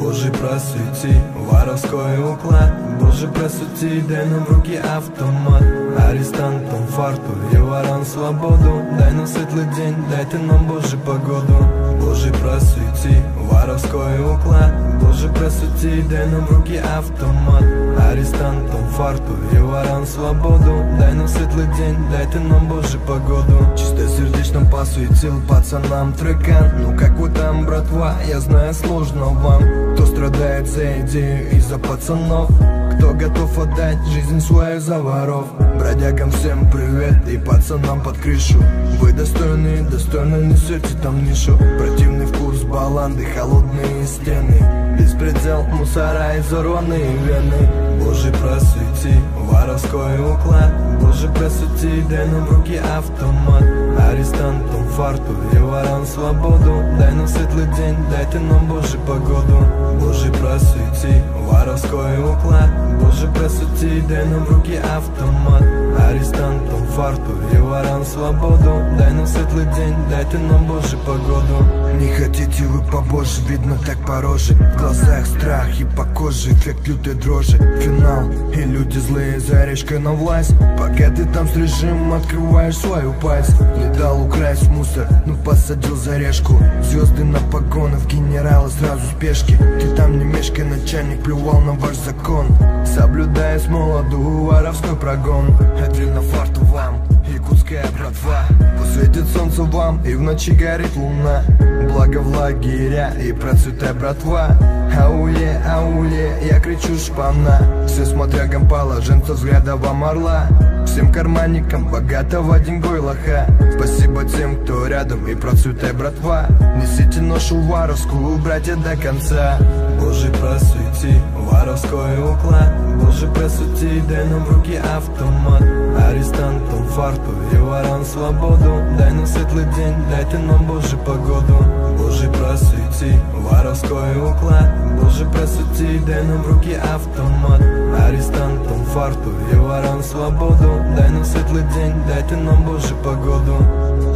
Боже, просвети воровской уклад. Боже, просвети, дай нам в руки автомат. Арестантам фарту и ворам свободу. Дай нам светлый день, дай ты нам, Боже, погоду. Боже, просвети воровской уклад. Боже, просвети, дай нам в руки автомат. Арестантам фарту и ворам свободу. Дай нам светлый день, дай ты нам, Боже, погоду. Чистосердечно посвятил пацанам трекан. Ну как вы там, братва, я знаю, сложно вам. Кто страдает за идею и за пацанов, кто готов отдать жизнь свою за воров. Бродягам всем привет и пацанам под крышу. Вы достойны, достойно несете там нишу. Противный вкус баланды, холодные стены, беспредел, мусора, изорванные вены. Боже, просвети воровской уклад. Боже, просвети, дай нам в руки автомат. Арестантам фарту и ворам свободу. Дай нам светлый день, дай ты нам, Боже, погоду. Боже, просвети воровской уклад. Боже, просвети, дай нам в руки автомат. Арестантам фарту и ворам свободу. Дай нам светлый день, дай ты нам, Боже, погоду. Не хотите вы побольше, видно так по роже. В глазах страх и по коже эффект лютой дрожи. Финал, и люди злые за речкой на власть. Пока ты там с режимом открываешь свою пасть. Не дал украсть мусор, ну посадил за решку. Звезды на погонах, генералы сразу спешки. Ты там не мешкай, начальник плювал на ваш закон. Соблюдая с молоду воровской прогон. Отрина фарту вам, якутская братва. Посветит солнце вам, и в ночи горит луна. Благо в лагеря и процветай, братва. Ауе, ауе, я кричу шпана. Все смотря положенцев взгляда вам орла. Всем карманникам богатого деньгой лоха. Спасибо тем, кто рядом, и процветай, братва. Несите ношу воровскую, братья, до конца. Боже, просвети воровской уклад. Боже, просвети, дай нам в руки автомат. Арестантам фарту и ворам свободу. Дай нам светлый день, дай ты нам, Боже, погоду. Боже, просвети воровской уклад. Боже, просвети, дай нам в руки автомат. Арестантам фарту и ворам свободу. Дай нам светлый день, дай ты нам, Боже, погоду.